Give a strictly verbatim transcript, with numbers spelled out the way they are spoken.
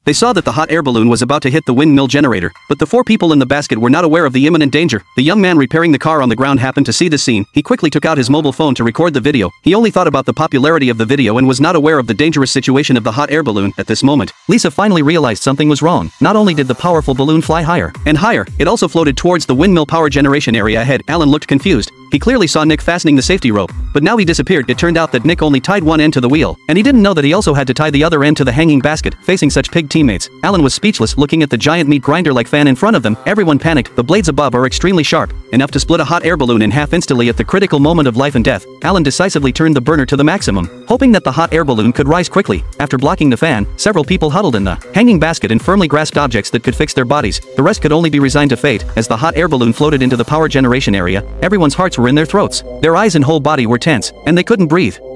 They saw that the hot air balloon was about to hit the windmill generator, but the four people in the basket were not aware of the imminent danger. The young man repairing the car on the ground happened to see the scene. He quickly took out his mobile phone to record the video. He only thought about the popularity of the video and was not aware of the dangerous situation of the hot air balloon. At this moment, Lisa finally realized something was wrong. Not only did the powerful balloon fly higher and higher, it also floated towards the windmill power generation area ahead. Alan looked confused. He clearly saw Nick fastening the safety rope, but now he disappeared. It turned out that Nick only tied one end to the wheel, and he didn't know that he also had to tie the other end to the hanging basket. Facing such pig teammates, Alan was speechless, looking at the giant meat grinder-like fan in front of them. Everyone panicked. The blades above are extremely sharp, enough to split a hot air balloon in half instantly. At the critical moment of life and death, Alan decisively turned the burner to the maximum, hoping that the hot air balloon could rise quickly. After blocking the fan, several people huddled in the hanging basket and firmly grasped objects that could fix their bodies. The rest could only be resigned to fate. As the hot air balloon floated into the power generation area, everyone's hearts were in their throats. Their eyes and whole body were tense, and they couldn't breathe.